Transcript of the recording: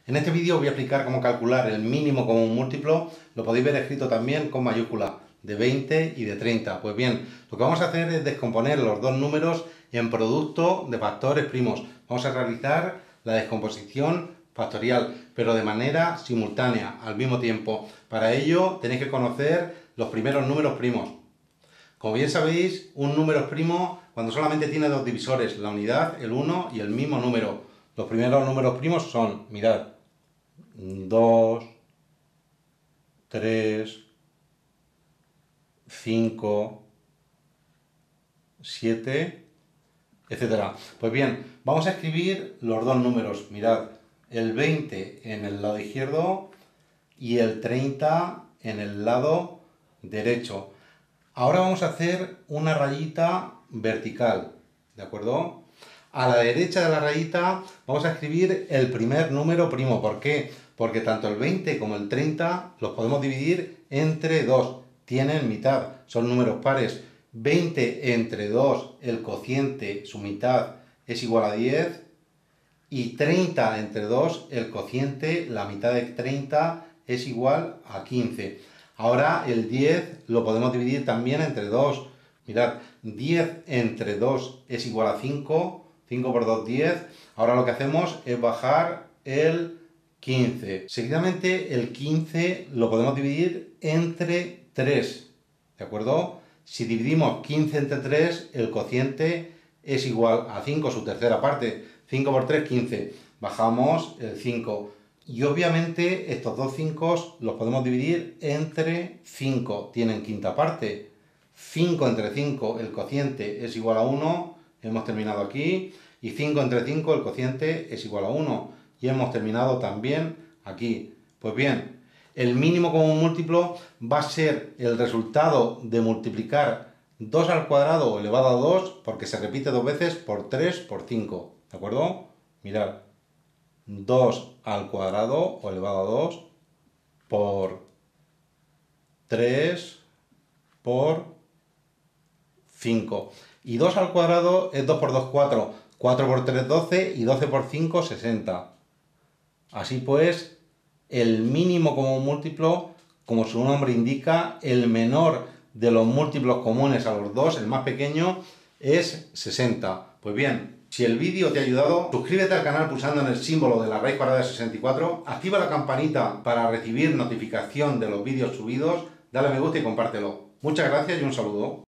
En este vídeo voy a explicar cómo calcular el mínimo común múltiplo. Lo podéis ver escrito también con mayúscula, de 20 y de 30. Pues bien, lo que vamos a hacer es descomponer los dos números en producto de factores primos. Vamos a realizar la descomposición factorial, pero de manera simultánea, al mismo tiempo. Para ello tenéis que conocer los primeros números primos. Como bien sabéis, un número es primo cuando solamente tiene dos divisores, la unidad, el 1 y el mismo número. Los primeros números primos son, mirad, 2, 3, 5, 7, etcétera. Pues bien, vamos a escribir los dos números. Mirad, el 20 en el lado izquierdo y el 30 en el lado derecho. Ahora vamos a hacer una rayita vertical, ¿de acuerdo? A la derecha de la rayita vamos a escribir el primer número primo. ¿Por qué? Porque tanto el 20 como el 30 los podemos dividir entre 2. Tienen mitad, son números pares. 20 entre 2, el cociente, su mitad, es igual a 10. Y 30 entre 2, el cociente, la mitad de 30, es igual a 15. Ahora el 10 lo podemos dividir también entre 2. Mirad, 10 entre 2 es igual a 5. 5 por 2, 10. Ahora lo que hacemos es bajar el 15. Seguidamente el 15 lo podemos dividir entre 3. ¿De acuerdo? Si dividimos 15 entre 3, el cociente es igual a 5, su tercera parte. 5 por 3, 15. Bajamos el 5. Y obviamente estos dos 5 los podemos dividir entre 5. Tienen quinta parte. 5 entre 5, el cociente es igual a 1. Hemos terminado aquí. Y 5 entre 5, el cociente es igual a 1. Y hemos terminado también aquí. Pues bien, el mínimo común múltiplo va a ser el resultado de multiplicar 2 al cuadrado elevado a 2, porque se repite dos veces, por 3 por 5. ¿De acuerdo? Mirad. 2 al cuadrado o elevado a 2 por 3 por 5. Y 2 al cuadrado es 2 por 2, 4. 4 por 3, 12 y 12 por 5, 60. Así pues, el mínimo común múltiplo, como su nombre indica, el menor de los múltiplos comunes a los dos, el más pequeño, es 60. Pues bien, si el vídeo te ha ayudado, suscríbete al canal pulsando en el símbolo de la raíz cuadrada de 64, activa la campanita para recibir notificación de los vídeos subidos, dale a me gusta y compártelo. Muchas gracias y un saludo.